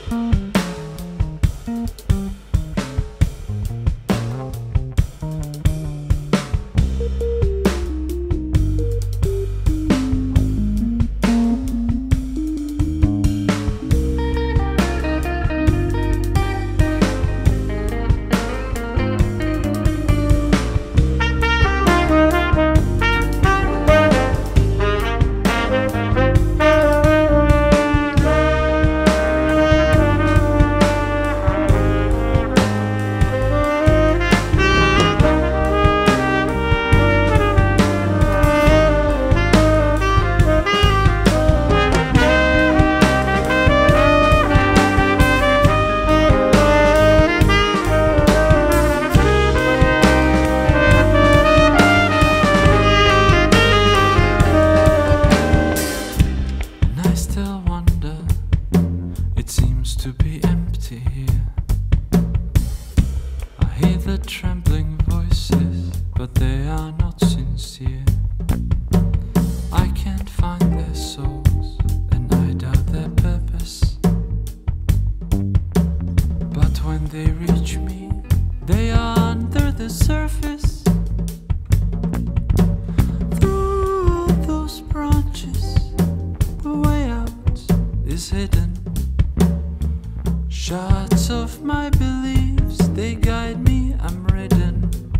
To be empty here. I hear the trembling voices, but they are not sincere. I can't find their souls, and I doubt their purpose. But when they reach me, they are under the surface. Through all those branches, the way out is hidden. Shards of my beliefs, they guide me, I'm ridden.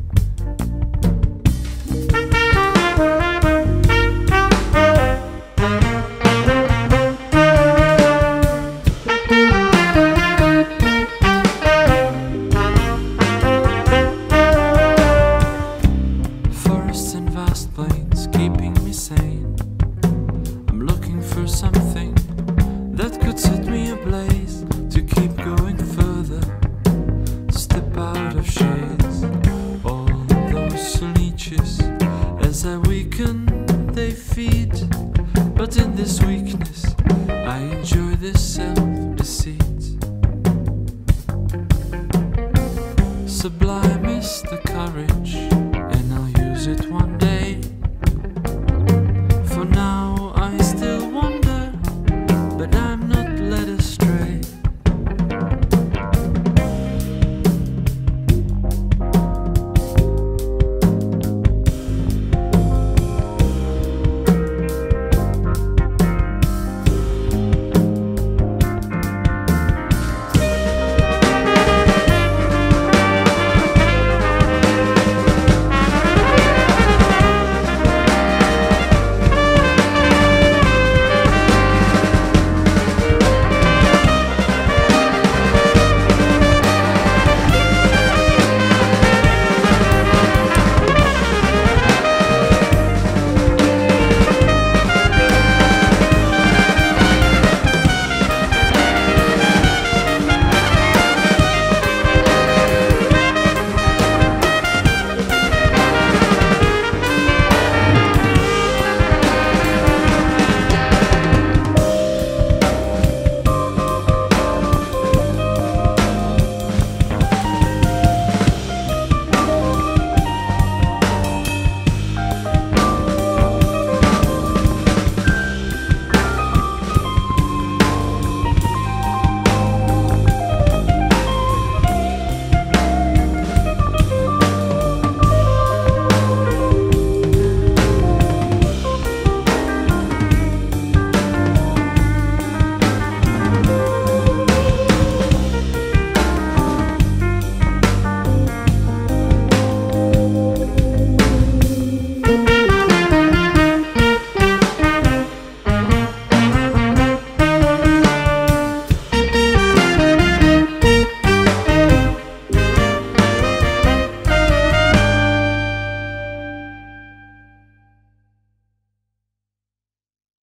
Forests and vast plains keeping me sane. I'm looking for something that could set me ablaze, to keep going further, step out of shades. All those leeches, as I weaken, they feed. But in this weakness, I enjoy this self-deceit. Sublime